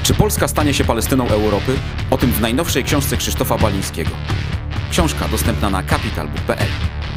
Czy Polska stanie się Palestyną Europy? O tym w najnowszej książce Krzysztofa Balińskiego. Książka dostępna na capitalbook.pl.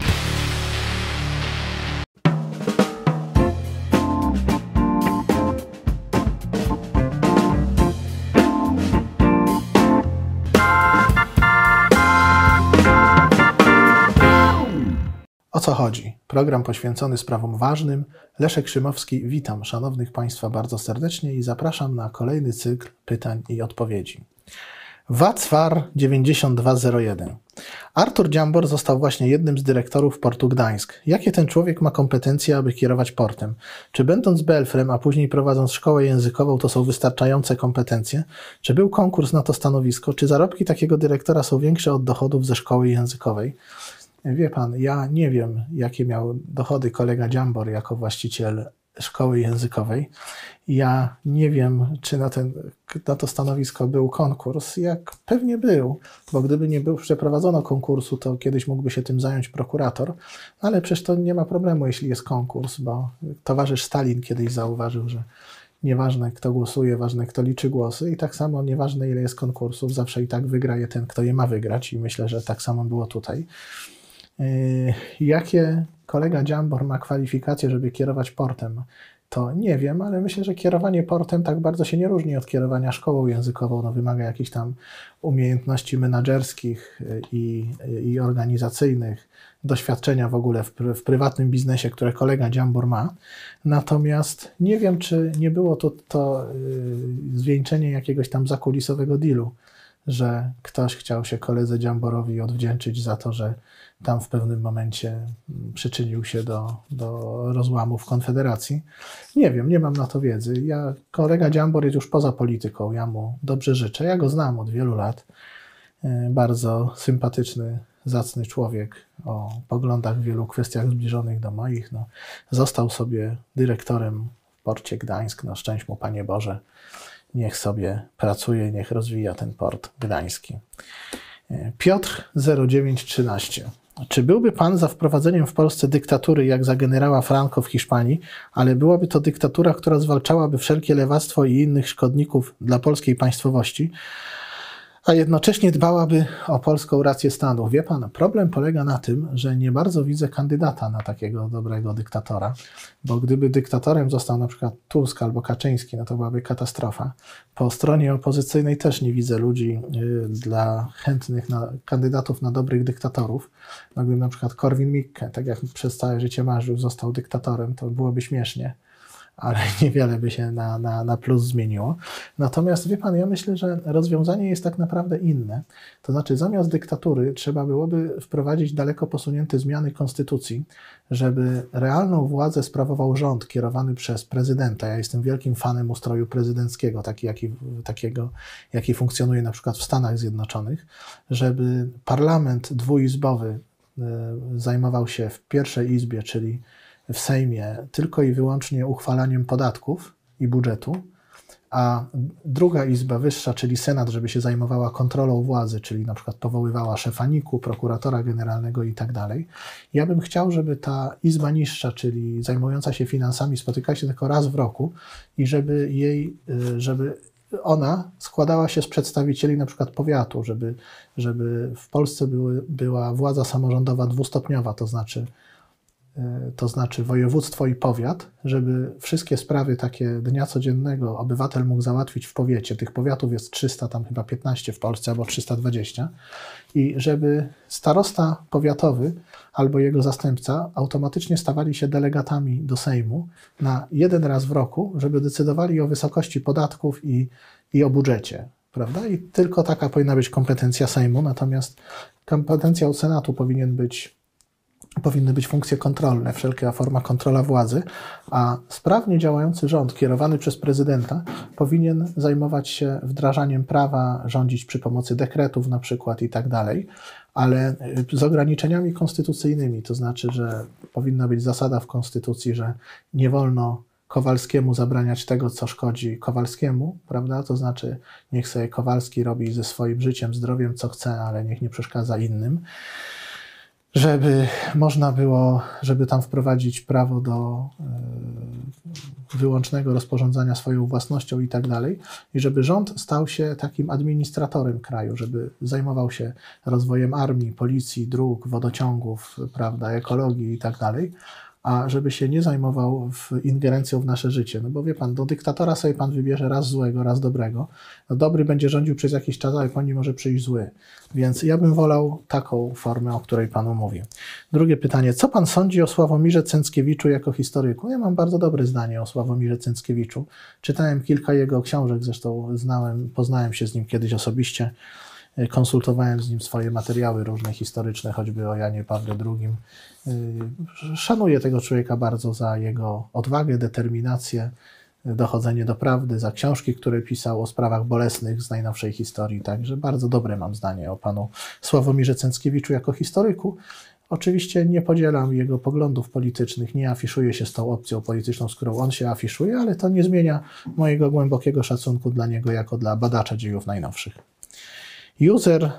O co chodzi? Program poświęcony sprawom ważnym. Leszek Szymowski, witam szanownych Państwa bardzo serdecznie i zapraszam na kolejny cykl pytań i odpowiedzi. Wacwar 9201. Artur Dziambor został właśnie jednym z dyrektorów Portu Gdańsk. Jakie ten człowiek ma kompetencje, aby kierować portem? Czy będąc Belfrem, a później prowadząc szkołę językową, to są wystarczające kompetencje? Czy był konkurs na to stanowisko? Czy zarobki takiego dyrektora są większe od dochodów ze szkoły językowej? Wie pan, ja nie wiem, jakie miał dochody kolega Dziambor jako właściciel szkoły językowej. Ja nie wiem, czy na to stanowisko był konkurs. Jak pewnie był, bo gdyby nie przeprowadzono konkursu, to kiedyś mógłby się tym zająć prokurator, ale przecież to nie ma problemu, jeśli jest konkurs, bo towarzysz Stalin kiedyś zauważył, że nieważne kto głosuje, ważne kto liczy głosy i tak samo nieważne ile jest konkursów, zawsze i tak wygra je ten, kto je ma wygrać i myślę, że tak samo było tutaj. Jakie kolega Dziambor ma kwalifikacje, żeby kierować portem, to nie wiem, ale myślę, że kierowanie portem tak bardzo się nie różni od kierowania szkołą językową. No, wymaga jakichś tam umiejętności menadżerskich i organizacyjnych, doświadczenia w ogóle w prywatnym biznesie, które kolega Dziambor ma. Natomiast nie wiem, czy nie było to zwieńczenie jakiegoś tam zakulisowego dealu, że ktoś chciał się koledze Dziamborowi odwdzięczyć za to, że tam w pewnym momencie przyczynił się do rozłamów Konfederacji. Nie wiem, nie mam na to wiedzy. Kolega Dziambor jest już poza polityką, ja mu dobrze życzę. Ja go znam od wielu lat. Bardzo sympatyczny, zacny człowiek o poglądach w wielu kwestiach zbliżonych do moich. No, został sobie dyrektorem w Porcie Gdańsk. No, szczęść mu, Panie Boże. Niech sobie pracuje, niech rozwija ten port gdański. Piotr 0913. Czy byłby Pan za wprowadzeniem w Polsce dyktatury jak za generała Franco w Hiszpanii, ale byłaby to dyktatura, która zwalczałaby wszelkie lewactwo i innych szkodników dla polskiej państwowości, a jednocześnie dbałaby o polską rację stanu? Wie Pan, problem polega na tym, że nie bardzo widzę kandydata na takiego dobrego dyktatora, bo gdyby dyktatorem został na przykład Tusk albo Kaczyński, no to byłaby katastrofa. Po stronie opozycyjnej też nie widzę ludzi dla chętnych kandydatów na dobrych dyktatorów. No, gdyby na przykład Korwin-Mikke, tak jak przez całe życie marzył, został dyktatorem, to byłoby śmiesznie, ale niewiele by się na plus zmieniło. Natomiast wie Pan, ja myślę, że rozwiązanie jest tak naprawdę inne. To znaczy zamiast dyktatury trzeba byłoby wprowadzić daleko posunięte zmiany konstytucji, żeby realną władzę sprawował rząd kierowany przez prezydenta. Ja jestem wielkim fanem ustroju prezydenckiego, takiego, jaki funkcjonuje na przykład w Stanach Zjednoczonych, żeby parlament dwuizbowy zajmował się w pierwszej izbie, czyli w Sejmie, tylko i wyłącznie uchwalaniem podatków i budżetu, a druga izba wyższa, czyli Senat, żeby się zajmowała kontrolą władzy, czyli na przykład powoływała szefa NIK-u, prokuratora generalnego i tak dalej. Ja bym chciał, żeby ta izba niższa, czyli zajmująca się finansami, spotykała się tylko raz w roku i żeby ona składała się z przedstawicieli na przykład powiatu, żeby w Polsce była władza samorządowa dwustopniowa, to znaczy województwo i powiat, żeby wszystkie sprawy takie dnia codziennego obywatel mógł załatwić w powiecie. Tych powiatów jest 300, tam chyba 15 w Polsce, albo 320. I żeby starosta powiatowy albo jego zastępca automatycznie stawali się delegatami do Sejmu na jeden raz w roku, żeby decydowali o wysokości podatków i o budżecie. Prawda? I tylko taka powinna być kompetencja Sejmu, natomiast kompetencja od Senatu powinny być funkcje kontrolne, wszelka forma kontrola władzy, a sprawnie działający rząd kierowany przez prezydenta powinien zajmować się wdrażaniem prawa, rządzić przy pomocy dekretów na przykład i tak dalej, ale z ograniczeniami konstytucyjnymi, to znaczy, że powinna być zasada w konstytucji, że nie wolno Kowalskiemu zabraniać tego, co szkodzi Kowalskiemu, prawda? To znaczy, niech sobie Kowalski robi ze swoim życiem, zdrowiem, co chce, ale niech nie przeszkadza innym. Żeby można było, żeby tam wprowadzić prawo do wyłącznego rozporządzania swoją własnością i tak dalej, i żeby rząd stał się takim administratorem kraju, żeby zajmował się rozwojem armii, policji, dróg, wodociągów, prawda, ekologii i tak dalej, a żeby się nie zajmował ingerencją w nasze życie. No bo wie pan, do dyktatora sobie pan wybierze raz złego, raz dobrego. No dobry będzie rządził przez jakiś czas, ale po nim może przyjść zły. Więc ja bym wolał taką formę, o której panu mówię. Drugie pytanie. Co pan sądzi o Sławomirze Cęckiewiczu jako historyku? Ja mam bardzo dobre zdanie o Sławomirze Cęckiewiczu. Czytałem kilka jego książek, zresztą poznałem się z nim kiedyś osobiście. Konsultowałem z nim swoje materiały różne historyczne, choćby o Janie Pawle II. Szanuję tego człowieka bardzo za jego odwagę, determinację, dochodzenie do prawdy, za książki, które pisał o sprawach bolesnych z najnowszej historii. Także bardzo dobre mam zdanie o panu Sławomirze Cęckiewiczu jako historyku. Oczywiście nie podzielam jego poglądów politycznych, nie afiszuję się z tą opcją polityczną, z którą on się afiszuje, ale to nie zmienia mojego głębokiego szacunku dla niego jako dla badacza dziejów najnowszych. User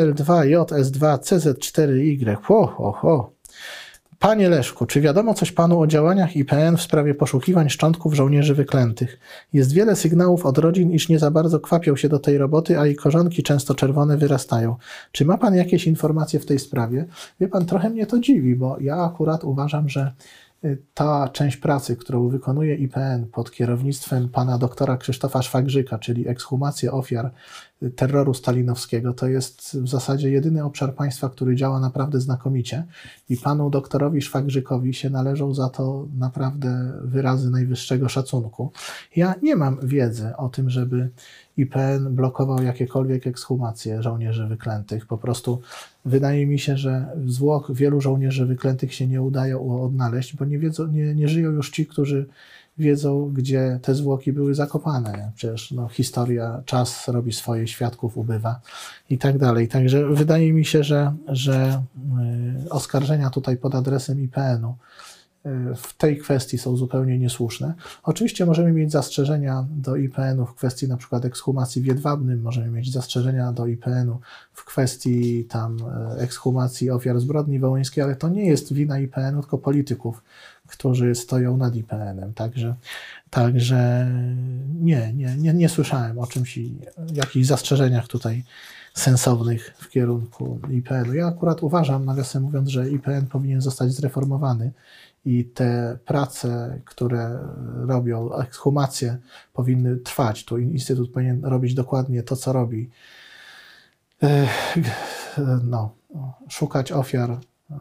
DL2JS2CZ4Y. Panie Leszku, czy wiadomo coś panu o działaniach IPN w sprawie poszukiwań szczątków żołnierzy wyklętych? Jest wiele sygnałów od rodzin, iż nie za bardzo kwapią się do tej roboty, a i korzonki często czerwone wyrastają. Czy ma pan jakieś informacje w tej sprawie? Wie pan, trochę mnie to dziwi, bo ja akurat uważam, że ta część pracy, którą wykonuje IPN pod kierownictwem pana doktora Krzysztofa Szwagrzyka, czyli ekshumacja ofiar terroru stalinowskiego, to jest w zasadzie jedyny obszar państwa, który działa naprawdę znakomicie i panu doktorowi Szwagrzykowi się należą za to naprawdę wyrazy najwyższego szacunku. Ja nie mam wiedzy o tym, żeby IPN blokował jakiekolwiek ekshumacje żołnierzy wyklętych. Po prostu wydaje mi się, że zwłok wielu żołnierzy wyklętych się nie udaje odnaleźć, bo nie żyją już ci, którzy wiedzą, gdzie te zwłoki były zakopane. Przecież no, historia, czas robi swoje, świadków ubywa i tak dalej. Także wydaje mi się, że oskarżenia tutaj pod adresem IPN-u w tej kwestii są zupełnie niesłuszne. Oczywiście możemy mieć zastrzeżenia do IPN-u w kwestii na przykład ekshumacji w Jedwabnym, możemy mieć zastrzeżenia do IPN-u w kwestii tam ekshumacji ofiar zbrodni wołyńskiej, ale to nie jest wina IPN-u, tylko polityków, którzy stoją nad IPN-em. Także nie słyszałem o czymś, jakichś zastrzeżeniach tutaj sensownych w kierunku IPN-u. Ja akurat uważam, nawiasem mówiąc, że IPN powinien zostać zreformowany i te prace, które robią, ekshumacje powinny trwać. Tu Instytut powinien robić dokładnie to, co robi. Szukać ofiar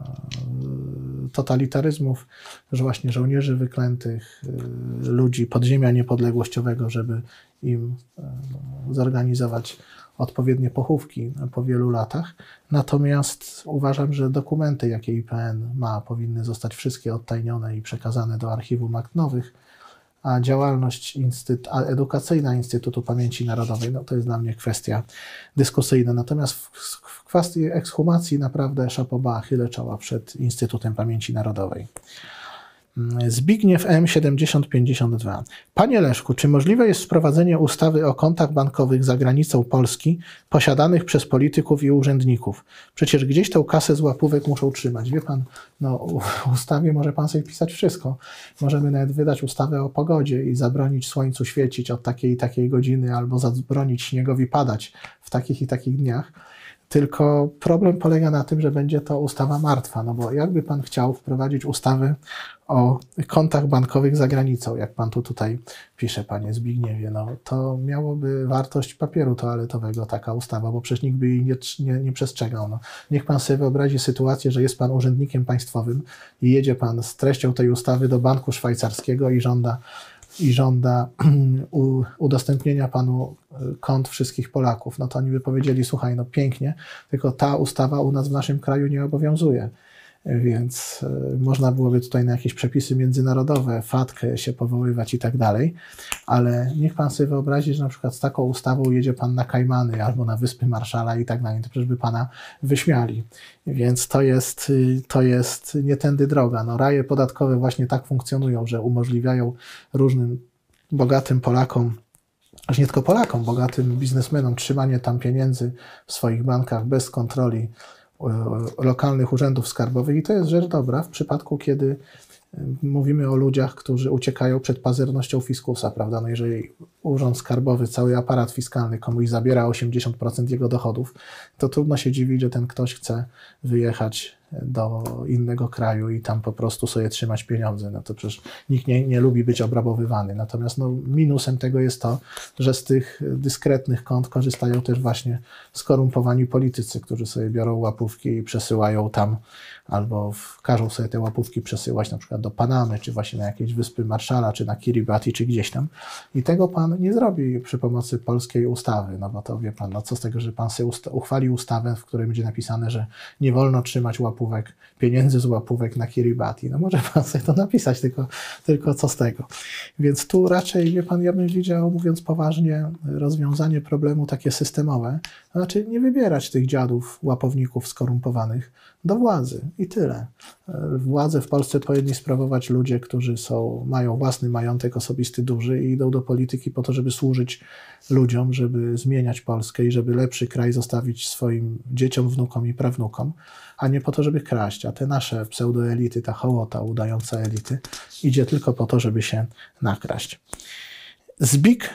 totalitaryzmów, że właśnie żołnierzy wyklętych, ludzi podziemia niepodległościowego, żeby im zorganizować odpowiednie pochówki po wielu latach. Natomiast uważam, że dokumenty, jakie IPN ma, powinny zostać wszystkie odtajnione i przekazane do archiwum akt nowych, a działalność edukacyjna Instytutu Pamięci Narodowej, no to jest dla mnie kwestia dyskusyjna. Natomiast w kwestii ekshumacji naprawdę chapeau bas, chylę czoła przed Instytutem Pamięci Narodowej. Zbigniew M. 7052. Panie Leszku, czy możliwe jest wprowadzenie ustawy o kontach bankowych za granicą Polski posiadanych przez polityków i urzędników? Przecież gdzieś tę kasę z łapówek muszą trzymać. Wie pan, w ustawie może pan sobie pisać wszystko. Możemy nawet wydać ustawę o pogodzie i zabronić słońcu świecić od takiej i takiej godziny, albo zabronić śniegowi padać w takich i takich dniach. Tylko problem polega na tym, że będzie to ustawa martwa, no bo jakby pan chciał wprowadzić ustawę o kontach bankowych za granicą, jak pan tutaj pisze, panie Zbigniewie, no to miałoby wartość papieru toaletowego taka ustawa, bo przecież nikt by jej nie przestrzegał. No. Niech pan sobie wyobrazi sytuację, że jest pan urzędnikiem państwowym i jedzie pan z treścią tej ustawy do banku szwajcarskiego i żąda udostępnienia panu kont wszystkich Polaków. No to oni by powiedzieli, słuchaj, no pięknie, tylko ta ustawa u nas w naszym kraju nie obowiązuje. Więc można byłoby tutaj na jakieś przepisy międzynarodowe, FATKę się powoływać i tak dalej, ale niech pan sobie wyobrazi, że na przykład z taką ustawą jedzie pan na Kajmany albo na Wyspy Marszala i tak dalej, to przecież by pana wyśmiali. Więc to jest nie tędy droga. No, raje podatkowe właśnie tak funkcjonują, że umożliwiają różnym bogatym Polakom, aż nie tylko Polakom, bogatym biznesmenom trzymanie tam pieniędzy w swoich bankach bez kontroli lokalnych urzędów skarbowych i to jest rzecz dobra w przypadku, kiedy Mówimy o ludziach, którzy uciekają przed pazernością fiskusa, prawda? No jeżeli Urząd Skarbowy, cały aparat fiskalny komuś zabiera 80% jego dochodów, to trudno się dziwić, że ten ktoś chce wyjechać do innego kraju i tam po prostu sobie trzymać pieniądze. No to przecież nikt nie lubi być obrabowywany. Natomiast no, minusem tego jest to, że z tych dyskretnych kont korzystają też właśnie skorumpowani politycy, którzy sobie biorą łapówki i przesyłają tam, albo każą sobie te łapówki przesyłać na przykład do Panamy, czy właśnie na jakieś Wyspy Marszala, czy na Kiribati, czy gdzieś tam. I tego pan nie zrobi przy pomocy polskiej ustawy, no bo to wie pan, no co z tego, że pan sobie uchwali ustawę, w której będzie napisane, że nie wolno trzymać pieniędzy z łapówek na Kiribati. No może pan sobie to napisać, tylko co z tego. Więc tu raczej, wie pan, ja bym widział, mówiąc poważnie, rozwiązanie problemu takie systemowe, to znaczy nie wybierać tych dziadów, łapowników skorumpowanych do władzy i tyle. Władzę w Polsce powinni sprawować ludzie, którzy mają własny majątek osobisty duży i idą do polityki po to, żeby służyć ludziom, żeby zmieniać Polskę i żeby lepszy kraj zostawić swoim dzieciom, wnukom i prawnukom, a nie po to, żeby kraść. A te nasze pseudoelity, ta hołota udająca elity, idzie tylko po to, żeby się nakraść. Zbik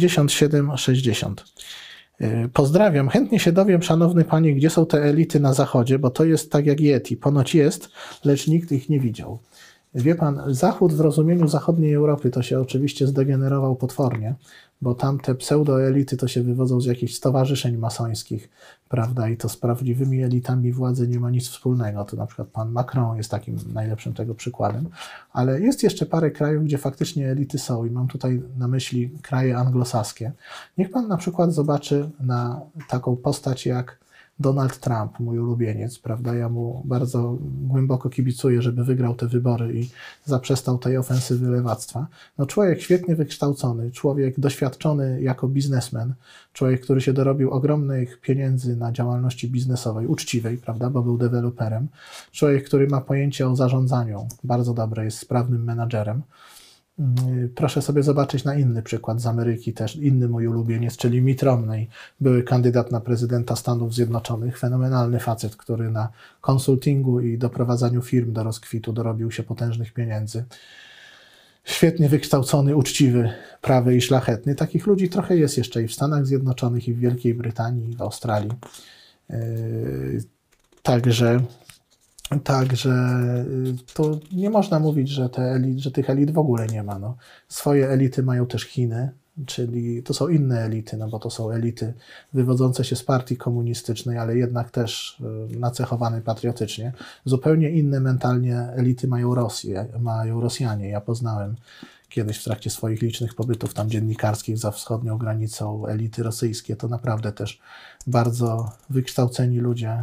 5760. Pozdrawiam. Chętnie się dowiem, szanowny panie, gdzie są te elity na zachodzie, bo to jest tak jak Yeti. Ponoć jest, lecz nikt ich nie widział. Wie pan, Zachód w rozumieniu zachodniej Europy to się oczywiście zdegenerował potwornie, bo tam te pseudoelity to się wywodzą z jakichś stowarzyszeń masońskich, prawda, i to z prawdziwymi elitami władzy nie ma nic wspólnego. To na przykład pan Macron jest takim najlepszym tego przykładem, ale jest jeszcze parę krajów, gdzie faktycznie elity są i mam tutaj na myśli kraje anglosaskie. Niech pan na przykład zobaczy na taką postać jak Donald Trump, mój ulubieniec, prawda? Ja mu bardzo głęboko kibicuję, żeby wygrał te wybory i zaprzestał tej ofensywy lewactwa. No człowiek świetnie wykształcony, człowiek doświadczony jako biznesmen, człowiek, który się dorobił ogromnych pieniędzy na działalności biznesowej, uczciwej, prawda? Bo był deweloperem. Człowiek, który ma pojęcie o zarządzaniu, bardzo dobre, jest sprawnym menadżerem. Proszę sobie zobaczyć na inny przykład z Ameryki też, inny mój ulubieniec, czyli Mitt Romney, były kandydat na prezydenta Stanów Zjednoczonych, fenomenalny facet, który na konsultingu i doprowadzaniu firm do rozkwitu dorobił się potężnych pieniędzy. Świetnie wykształcony, uczciwy, prawy i szlachetny. Takich ludzi trochę jest jeszcze i w Stanach Zjednoczonych, i w Wielkiej Brytanii, i w Australii. Także to nie można mówić, że tych elit w ogóle nie ma. No. Swoje elity mają też Chiny, czyli to są inne elity, no bo to są elity wywodzące się z partii komunistycznej, ale jednak też nacechowane patriotycznie. Zupełnie inne mentalnie elity mają Rosjanie. Ja poznałem kiedyś w trakcie swoich licznych pobytów tam dziennikarskich za wschodnią granicą elity rosyjskie. To naprawdę też bardzo wykształceni ludzie,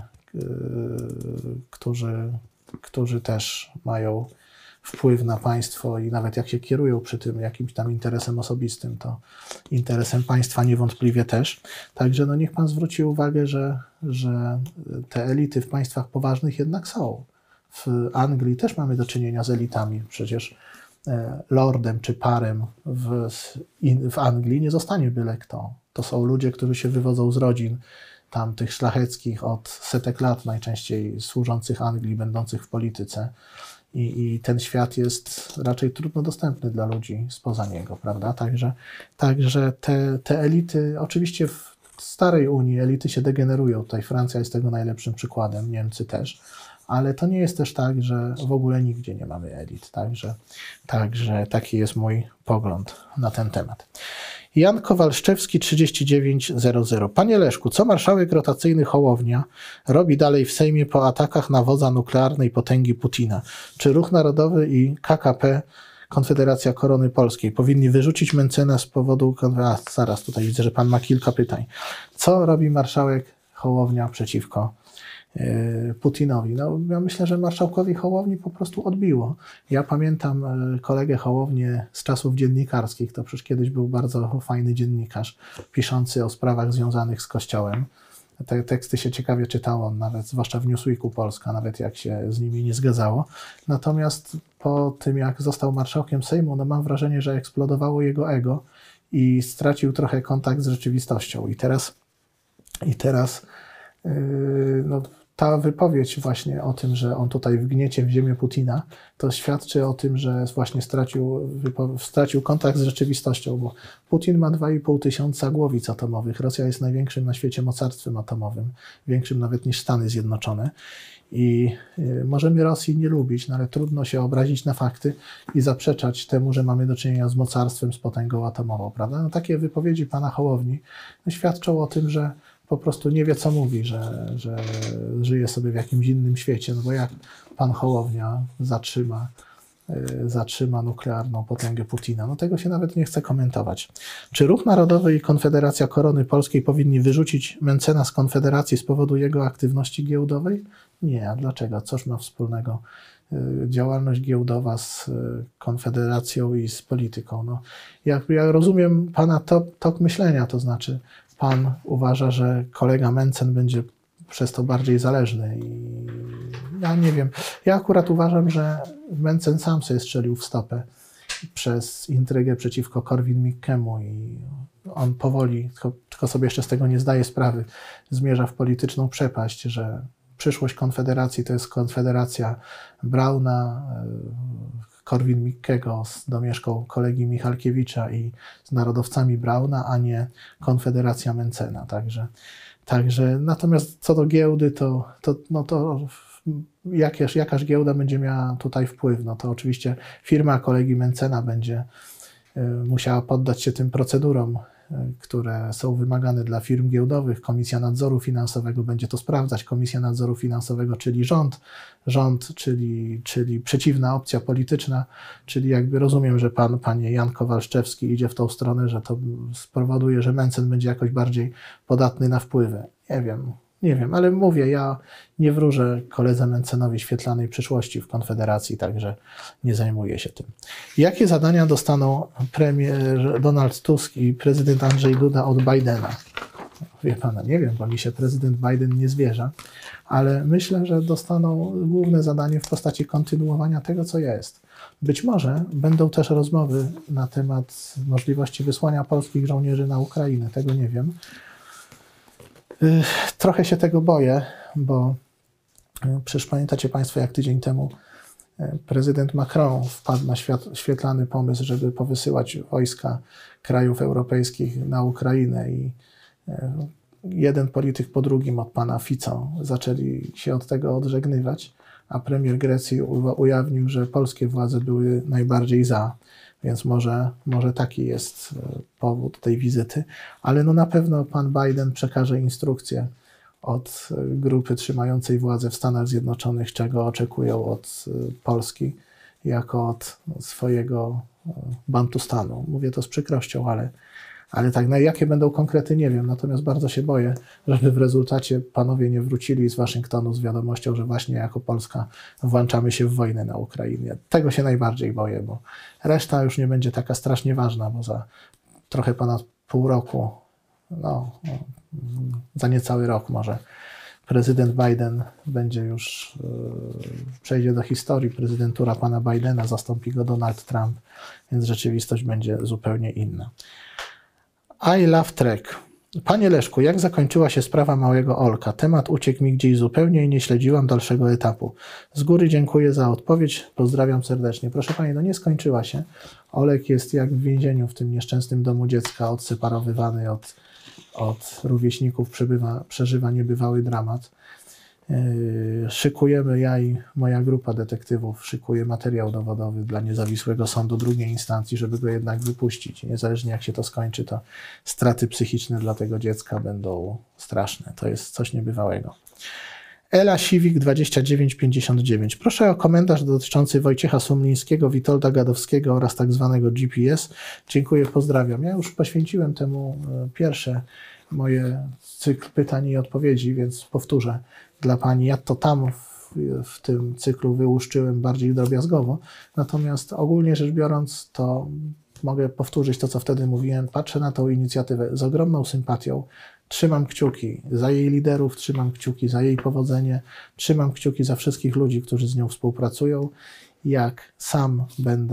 którzy też mają wpływ na państwo i nawet jak się kierują przy tym jakimś tam interesem osobistym, to interesem państwa niewątpliwie też. Także no niech pan zwróci uwagę, że te elity w państwach poważnych jednak są. W Anglii też mamy do czynienia z elitami. Przecież lordem czy parem w Anglii nie zostanie byle kto. To są ludzie, którzy się wywodzą z rodzin tam tych szlacheckich od setek lat, najczęściej służących Anglii, będących w polityce. I ten świat jest raczej trudno dostępny dla ludzi spoza niego, prawda? Także te elity, oczywiście w starej Unii elity się degenerują. Tutaj Francja jest tego najlepszym przykładem, Niemcy też. Ale to nie jest też tak, że w ogóle nigdzie nie mamy elit. Także taki jest mój pogląd na ten temat. Jan Kowalszczewski 3900. Panie Leszku, co marszałek rotacyjny Hołownia robi dalej w Sejmie po atakach na wodza nuklearnej potęgi Putina? Czy Ruch Narodowy i KKP, Konfederacja Korony Polskiej, powinni wyrzucić Mentzena z powodu... Zaraz, tutaj widzę, że pan ma kilka pytań. Co robi marszałek Hołownia przeciwko Putinowi? No, ja myślę, że marszałkowi Hołowni po prostu odbiło. Ja pamiętam kolegę Hołownię z czasów dziennikarskich, to przecież kiedyś był bardzo fajny dziennikarz, piszący o sprawach związanych z Kościołem. Te teksty się ciekawie czytało, nawet zwłaszcza w Newsweeku Polska, nawet jak się z nimi nie zgadzało. Natomiast po tym, jak został marszałkiem Sejmu, no mam wrażenie, że eksplodowało jego ego i stracił trochę kontakt z rzeczywistością. I teraz no, ta wypowiedź właśnie o tym, że on tutaj wgniecie w ziemię Putina, to świadczy o tym, że właśnie stracił kontakt z rzeczywistością, bo Putin ma 2,5 tysiąca głowic atomowych. Rosja jest największym na świecie mocarstwem atomowym, większym nawet niż Stany Zjednoczone. I możemy Rosji nie lubić, no ale trudno się obrazić na fakty i zaprzeczać temu, że mamy do czynienia z mocarstwem, z potęgą atomową, prawda? No, takie wypowiedzi pana Hołowni świadczą o tym, że po prostu nie wie, co mówi, że żyje sobie w jakimś innym świecie, no bo jak pan Hołownia zatrzyma nuklearną potęgę Putina? No tego się nawet nie chce komentować. Czy Ruch Narodowy i Konfederacja Korony Polskiej powinni wyrzucić Mentzena z Konfederacji z powodu jego aktywności giełdowej? Nie, a dlaczego? Coż ma wspólnego działalność giełdowa z Konfederacją i z polityką? No, ja rozumiem pana tok myślenia, to znaczy pan uważa, że kolega Mentzen będzie przez to bardziej zależny i ja nie wiem. Ja akurat uważam, że Mentzen sam sobie strzelił w stopę przez intrygę przeciwko Korwin-Mikkemu i on powoli, tylko sobie jeszcze z tego nie zdaje sprawy, zmierza w polityczną przepaść, że przyszłość Konfederacji to jest Konfederacja Brauna, Korwin-Mikkego z domieszką kolegi Michalkiewicza i z narodowcami Brauna, a nie Konfederacja Mentzena. Także natomiast co do giełdy, to jakaż giełda będzie miała tutaj wpływ? No to oczywiście firma kolegi Mentzena będzie musiała poddać się tym procedurom, które są wymagane dla firm giełdowych. Komisja Nadzoru Finansowego będzie to sprawdzać. Komisja Nadzoru Finansowego, czyli rząd, czyli przeciwna opcja polityczna, czyli jakby rozumiem, że panie Jan Kowalszczewski idzie w tą stronę, że to spowoduje, że Mentzen będzie jakoś bardziej podatny na wpływy. Nie wiem, ale mówię, ja nie wróżę koledze Mentzenowi świetlanej przyszłości w Konfederacji, także nie zajmuję się tym. Jakie zadania dostaną premier Donald Tusk i prezydent Andrzej Duda od Bidena? Wie pana, nie wiem, bo mi się prezydent Biden nie zwierza, ale myślę, że dostaną główne zadanie w postaci kontynuowania tego, co jest. Być może będą też rozmowy na temat możliwości wysłania polskich żołnierzy na Ukrainę, tego nie wiem. Trochę się tego boję, bo przecież pamiętacie państwo, jak tydzień temu prezydent Macron wpadł na świetlany pomysł, żeby powysyłać wojska krajów europejskich na Ukrainę i jeden polityk po drugim od pana Fico zaczęli się od tego odżegnywać, a premier Grecji ujawnił, że polskie władze były najbardziej za. Więc może taki jest powód tej wizyty, ale no na pewno pan Biden przekaże instrukcje od grupy trzymającej władzę w Stanach Zjednoczonych, czego oczekują od Polski jako od swojego Bantustanu. Mówię to z przykrością, ale tak, na jakie będą konkrety, nie wiem. Natomiast bardzo się boję, żeby w rezultacie panowie nie wrócili z Waszyngtonu z wiadomością, że właśnie jako Polska włączamy się w wojnę na Ukrainie. Tego się najbardziej boję, bo reszta już nie będzie taka strasznie ważna, bo za trochę ponad pół roku, za niecały rok może, prezydent Biden będzie już, przejdzie do historii. Prezydentura pana Bidena, zastąpi go Donald Trump, więc rzeczywistość będzie zupełnie inna. I love Trek. Panie Leszku, jak zakończyła się sprawa małego Olka? Temat uciekł mi gdzieś zupełnie i nie śledziłam dalszego etapu. Z góry dziękuję za odpowiedź. Pozdrawiam serdecznie. Proszę pani, no nie skończyła się. Olek jest jak w więzieniu w tym nieszczęsnym domu dziecka, odseparowywany od rówieśników, przeżywa niebywały dramat. Szykujemy, ja i moja grupa detektywów szykuje materiał dowodowy dla niezawisłego sądu drugiej instancji, żeby go jednak wypuścić. Niezależnie jak się to skończy, to straty psychiczne dla tego dziecka będą straszne. To jest coś niebywałego. Ela Siwik 2959. Proszę o komentarz dotyczący Wojciecha Sumlińskiego, Witolda Gadowskiego oraz tak zwanego GPS. Dziękuję, pozdrawiam. Ja już poświęciłem temu pierwsze moje cykl pytań i odpowiedzi, więc powtórzę dla pani. Ja to tam w tym cyklu wyłuszczyłem bardziej drobiazgowo, natomiast ogólnie rzecz biorąc, to mogę powtórzyć to, co wtedy mówiłem. Patrzę na tą inicjatywę z ogromną sympatią. Trzymam kciuki za jej liderów, trzymam kciuki za jej powodzenie, trzymam kciuki za wszystkich ludzi, którzy z nią współpracują. Jak sam będę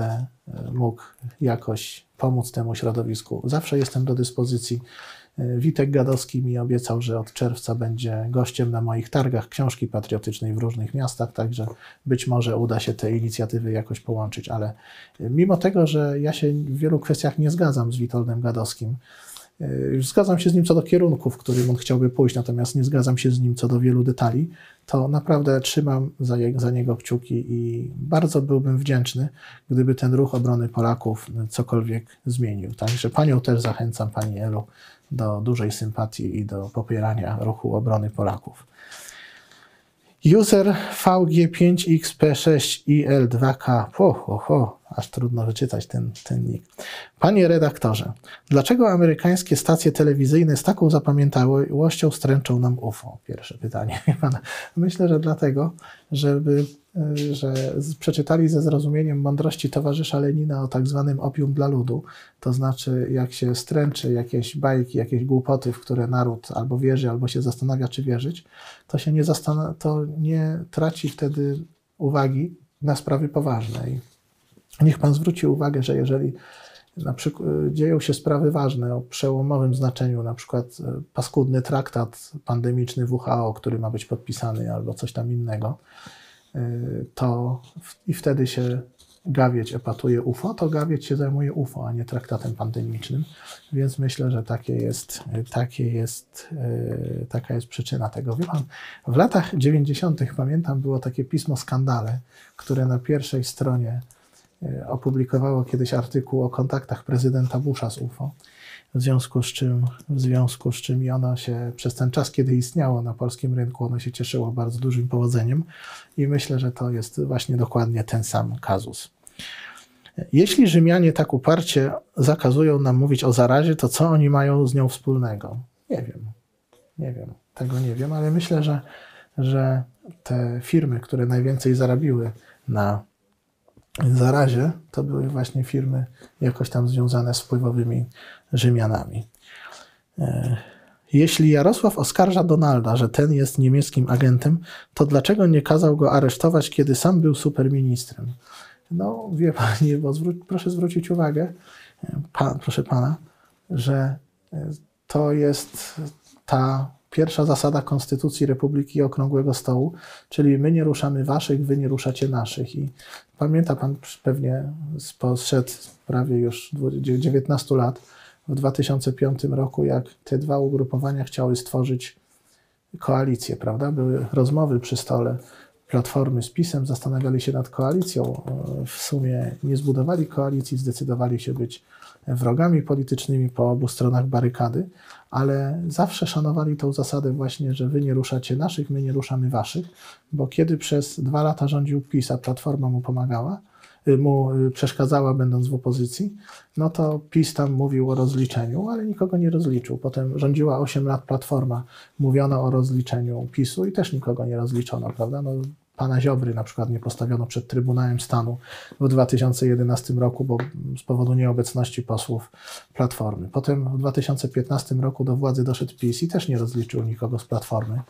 mógł jakoś pomóc temu środowisku. Zawsze jestem do dyspozycji. Witek Gadowski mi obiecał, że od czerwca będzie gościem na moich targach książki patriotycznej w różnych miastach, także być może uda się te inicjatywy jakoś połączyć, ale mimo tego, że ja się w wielu kwestiach nie zgadzam z Witoldem Gadowskim, zgadzam się z nim co do kierunku, w którym on chciałby pójść, natomiast nie zgadzam się z nim co do wielu detali, to naprawdę trzymam za niego kciuki i bardzo byłbym wdzięczny, gdyby ten ruch obrony Polaków cokolwiek zmienił. Także panią też zachęcam, pani Elu, do dużej sympatii i do popierania ruchu obrony Polaków. User VG5XP6IL2K. Aż trudno wyczytać ten nick. Panie redaktorze, dlaczego amerykańskie stacje telewizyjne z taką zapamiętałością stręczą nam UFO? Pierwsze pytanie. Myślę, że dlatego, że przeczytali ze zrozumieniem mądrości towarzysza Lenina o tak zwanym opium dla ludu. To znaczy, jak się stręczy jakieś bajki, jakieś głupoty, w które naród albo wierzy, albo się zastanawia, czy wierzyć, to nie traci wtedy uwagi na sprawy poważne. I niech pan zwróci uwagę, że jeżeli na przykład dzieją się sprawy ważne o przełomowym znaczeniu, na przykład paskudny traktat pandemiczny WHO, który ma być podpisany, albo coś tam innego, to i wtedy się Gawieć epatuje UFO, to Gawieć się zajmuje UFO, a nie traktatem pandemicznym, więc myślę, że taka jest przyczyna tego. Wie pan, w latach 90. pamiętam, było takie pismo Skandale, które na pierwszej stronie opublikowało kiedyś artykuł o kontaktach prezydenta Busha z UFO, w związku z czym i ono się przez ten czas, kiedy istniało na polskim rynku, ono się cieszyło bardzo dużym powodzeniem i myślę, że to jest właśnie dokładnie ten sam kazus. Jeśli Rzymianie tak uparcie zakazują nam mówić o zarazie, to co oni mają z nią wspólnego? Nie wiem, tego nie wiem, ale myślę, że te firmy, które najwięcej zarabiły na zarazie, to były właśnie firmy jakoś tam związane z wpływowymi Rzymianami. Jeśli Jarosław oskarża Donalda, że ten jest niemieckim agentem, to dlaczego nie kazał go aresztować, kiedy sam był superministrem? No, wie pani, bo proszę zwrócić uwagę, proszę pana, że to jest ta pierwsza zasada Konstytucji Republiki Okrągłego Stołu, czyli my nie ruszamy waszych, wy nie ruszacie naszych. I pamięta pan pewnie sprzed prawie już 19 lat, w 2005 roku, jak te dwa ugrupowania chciały stworzyć koalicję, prawda? Były rozmowy przy stole Platformy z PiS-em, zastanawiali się nad koalicją. W sumie nie zbudowali koalicji, zdecydowali się być wrogami politycznymi po obu stronach barykady, ale zawsze szanowali tą zasadę właśnie, że wy nie ruszacie naszych, my nie ruszamy waszych, bo kiedy przez 2 lata rządził PiS, a Platforma mu przeszkadzała, będąc w opozycji, no to PiS tam mówił o rozliczeniu, ale nikogo nie rozliczył. Potem rządziła 8 lat Platforma, mówiono o rozliczeniu PiS-u i też nikogo nie rozliczono, prawda? No, pana Ziobry na przykład nie postawiono przed Trybunałem Stanu w 2011 roku, bo z powodu nieobecności posłów Platformy. Potem w 2015 roku do władzy doszedł PiS i też nie rozliczył nikogo z Platformy.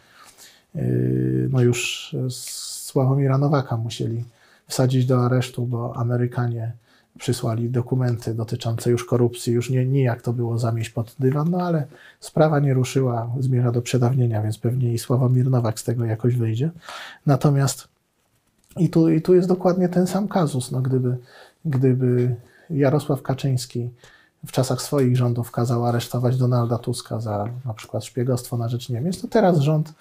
No już Sławomira Nowaka musieli wsadzić do aresztu, bo Amerykanie przysłali dokumenty dotyczące już korupcji, już nie jak to było zamieść pod dywan, no ale sprawa nie ruszyła, zmierza do przedawnienia, więc pewnie i Sławomir Nowak z tego jakoś wyjdzie. Natomiast i tu jest dokładnie ten sam kazus. No, gdyby Jarosław Kaczyński w czasach swoich rządów kazał aresztować Donalda Tuska za na przykład szpiegostwo na rzecz Niemiec, to teraz rząd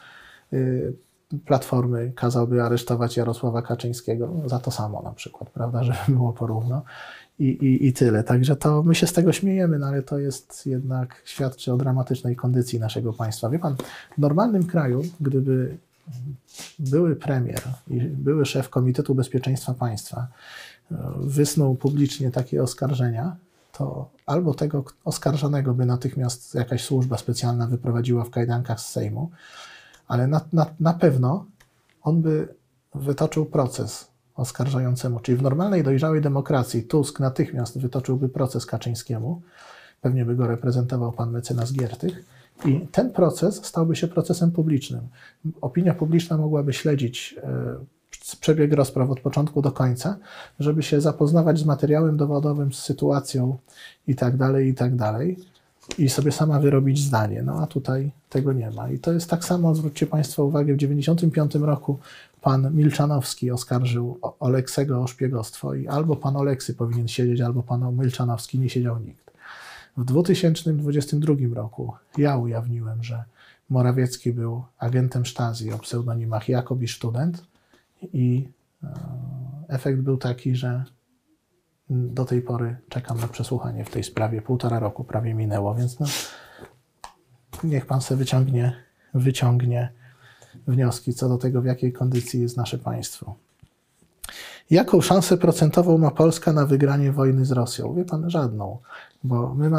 Platformy kazałby aresztować Jarosława Kaczyńskiego za to samo na przykład, prawda, żeby było porówno i tyle. Także to my się z tego śmiejemy, no ale to jest jednak, świadczy o dramatycznej kondycji naszego państwa. Wie pan, w normalnym kraju, gdyby były premier i były szef Komitetu Bezpieczeństwa Państwa wysnuł publicznie takie oskarżenia, to albo tego oskarżonego by natychmiast jakaś służba specjalna wyprowadziła w kajdankach z Sejmu, ale na pewno on by wytoczył proces oskarżającemu, czyli w normalnej, dojrzałej demokracji Tusk natychmiast wytoczyłby proces Kaczyńskiemu, pewnie by go reprezentował pan mecenas Giertych i ten proces stałby się procesem publicznym. Opinia publiczna mogłaby śledzić przebieg rozpraw od początku do końca, żeby się zapoznawać z materiałem dowodowym, z sytuacją i tak dalej, i sobie sama wyrobić zdanie. No a tutaj tego nie ma. I to jest tak samo, zwróćcie Państwo uwagę, w 1995 roku pan Milczanowski oskarżył Oleksego o szpiegostwo i albo pan Oleksy powinien siedzieć, albo pan Milczanowski, nie siedział nikt. W 2022 roku ja ujawniłem, że Morawiecki był agentem Stasi o pseudonimach Jakob i Student i efekt był taki, że do tej pory czekam na przesłuchanie w tej sprawie. 1,5 roku prawie minęło, więc no, niech pan sobie wyciągnie wnioski co do tego, w jakiej kondycji jest nasze państwo. Jaką szansę procentową ma Polska na wygranie wojny z Rosją? Wie pan, żadną, bo my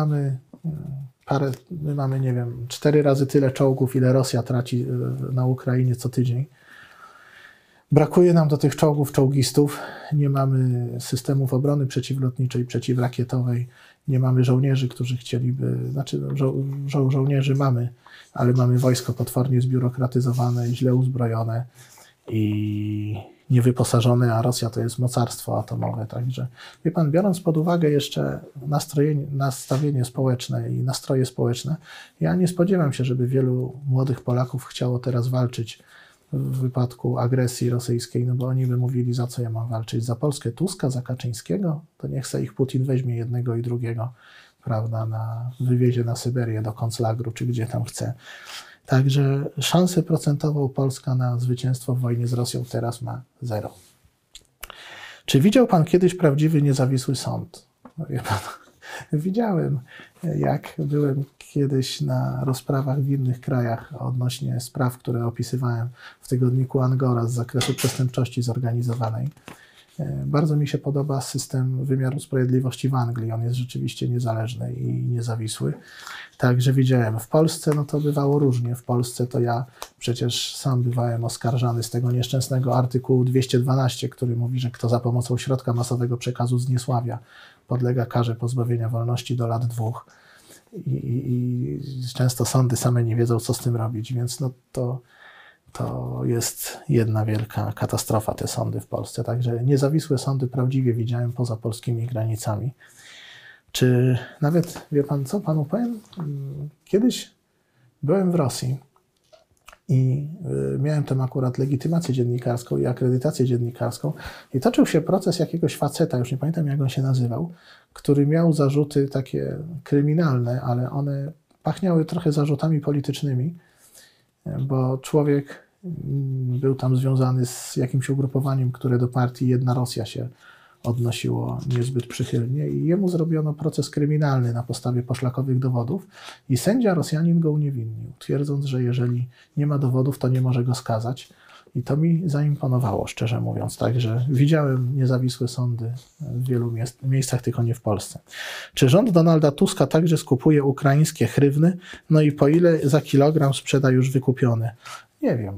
mamy, nie wiem, 4 razy tyle czołgów, ile Rosja traci na Ukrainie co tydzień. Brakuje nam do tych czołgów czołgistów, nie mamy systemów obrony przeciwlotniczej, przeciwrakietowej, nie mamy żołnierzy, którzy chcieliby, znaczy żołnierzy mamy, ale mamy wojsko potwornie zbiurokratyzowane, źle uzbrojone i niewyposażone, a Rosja to jest mocarstwo atomowe. Także, wie pan, biorąc pod uwagę jeszcze nastawienie społeczne i nastroje społeczne, ja nie spodziewam się, żeby wielu młodych Polaków chciało teraz walczyć w wypadku agresji rosyjskiej, no bo oni by mówili, za co ja mam walczyć? Za Polskę Tuska, za Kaczyńskiego? To niech se ich Putin weźmie jednego i drugiego, prawda, wywiezie na Syberię do konclagru, czy gdzie tam chce. Także szansę procentową Polska na zwycięstwo w wojnie z Rosją teraz ma 0. Czy widział pan kiedyś prawdziwy, niezawisły sąd? No, wie pan, widziałem, jak byłem kiedyś na rozprawach w innych krajach odnośnie spraw, które opisywałem w tygodniku Angora z zakresu przestępczości zorganizowanej. Bardzo mi się podoba system wymiaru sprawiedliwości w Anglii. On jest rzeczywiście niezależny i niezawisły. Także widziałem. W Polsce no to bywało różnie. W Polsce to ja przecież sam bywałem oskarżany z tego nieszczęsnego artykułu 212, który mówi, że kto za pomocą środka masowego przekazu zniesławia, podlega karze pozbawienia wolności do lat 2. I często sądy same nie wiedzą, co z tym robić, więc no to jest jedna wielka katastrofa, te sądy w Polsce. Także niezawisłe sądy prawdziwie widziałem poza polskimi granicami. Czy nawet, wie pan co, panu powiem? Kiedyś byłem w Rosji i miałem tam akurat legitymację dziennikarską i akredytację dziennikarską i toczył się proces jakiegoś faceta, już nie pamiętam jak on się nazywał, który miał zarzuty takie kryminalne, ale one pachniały trochę zarzutami politycznymi, bo człowiek był tam związany z jakimś ugrupowaniem, które do partii Jedna Rosja się odnosiło niezbyt przychylnie i jemu zrobiono proces kryminalny na podstawie poszlakowych dowodów i sędzia Rosjanin go uniewinnił, twierdząc, że jeżeli nie ma dowodów, to nie może go skazać. I to mi zaimponowało, szczerze mówiąc. Także widziałem niezawisłe sądy w wielu miejscach, tylko nie w Polsce. Czy rząd Donalda Tuska także skupuje ukraińskie hrywny? No i po ile za kilogram sprzeda już wykupione? Nie wiem.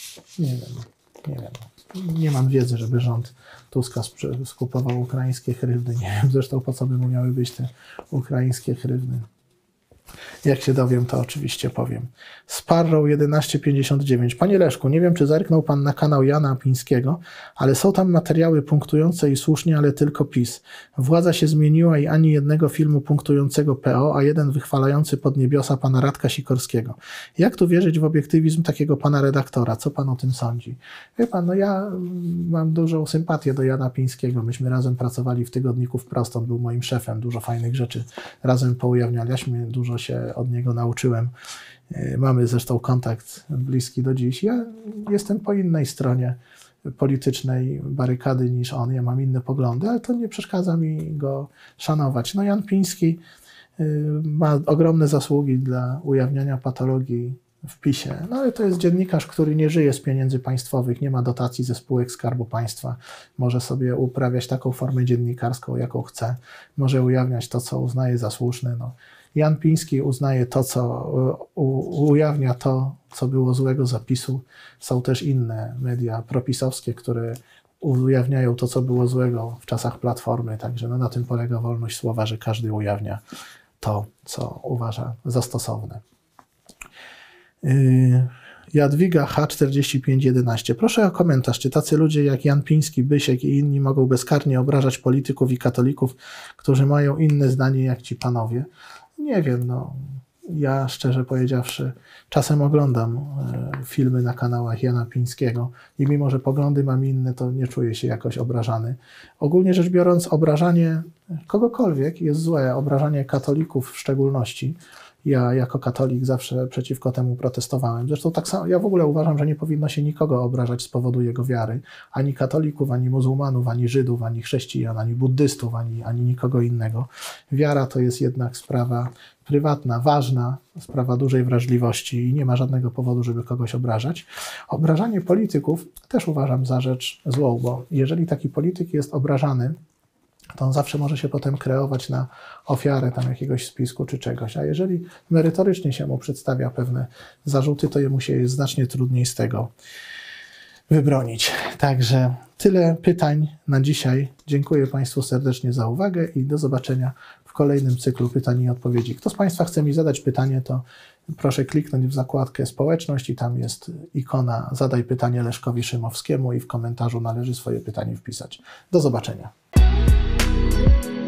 Nie mam wiedzy, żeby rząd Tuska skupował ukraińskie hrywny. Nie wiem zresztą, po co by mu miały być te ukraińskie hrywny. Jak się dowiem, to oczywiście powiem. Sparrow 1159. Panie Leszku, nie wiem, czy zerknął pan na kanał Jana Apińskiego, ale są tam materiały punktujące i słusznie, ale tylko PiS. Władza się zmieniła i ani jednego filmu punktującego PO, a jeden wychwalający pod niebiosa pana Radka Sikorskiego. Jak tu wierzyć w obiektywizm takiego pana redaktora? Co pan o tym sądzi? Wie pan, no ja mam dużą sympatię do Jana Apińskiego. Myśmy razem pracowali w tygodniku Wprost, on był moim szefem. Dużo fajnych rzeczy razem poujawnialiśmy, dużo się od niego nauczyłem. Mamy zresztą kontakt bliski do dziś. Ja jestem po innej stronie politycznej barykady niż on. Ja mam inne poglądy, ale to nie przeszkadza mi go szanować. No Jan Piński ma ogromne zasługi dla ujawniania patologii w PiS-ie. No ale to jest dziennikarz, który nie żyje z pieniędzy państwowych, nie ma dotacji ze spółek Skarbu Państwa. Może sobie uprawiać taką formę dziennikarską, jaką chce. Może ujawniać to, co uznaje za słuszne. No. Jan Piński uznaje to, ujawnia to, co było złego zapisu. Są też inne media propisowskie, które ujawniają to, co było złego w czasach Platformy. Także no, na tym polega wolność słowa, że każdy ujawnia to, co uważa za stosowne. Jadwiga H4511. Proszę o komentarz, czy tacy ludzie jak Jan Piński, Bysiek i inni mogą bezkarnie obrażać polityków i katolików, którzy mają inne zdanie jak ci panowie? Nie wiem, no. Ja szczerze powiedziawszy czasem oglądam filmy na kanałach Jana Pińskiego i mimo, że poglądy mam inne, to nie czuję się jakoś obrażany. Ogólnie rzecz biorąc, obrażanie kogokolwiek jest złe, obrażanie katolików w szczególności. Ja jako katolik zawsze przeciwko temu protestowałem. Zresztą tak samo, ja w ogóle uważam, że nie powinno się nikogo obrażać z powodu jego wiary. Ani katolików, ani muzułmanów, ani Żydów, ani chrześcijan, ani buddystów, ani nikogo innego. Wiara to jest jednak sprawa prywatna, ważna, sprawa dużej wrażliwości i nie ma żadnego powodu, żeby kogoś obrażać. Obrażanie polityków też uważam za rzecz złą, bo jeżeli taki polityk jest obrażany, to on zawsze może się potem kreować na ofiarę tam jakiegoś spisku czy czegoś. A jeżeli merytorycznie się mu przedstawia pewne zarzuty, to jemu się jest znacznie trudniej z tego wybronić. Także tyle pytań na dzisiaj. Dziękuję Państwu serdecznie za uwagę i do zobaczenia w kolejnym cyklu pytań i odpowiedzi. Kto z Państwa chce mi zadać pytanie, to proszę kliknąć w zakładkę społeczność i tam jest ikona zadaj pytanie Leszkowi Szymowskiemu i w komentarzu należy swoje pytanie wpisać. Do zobaczenia.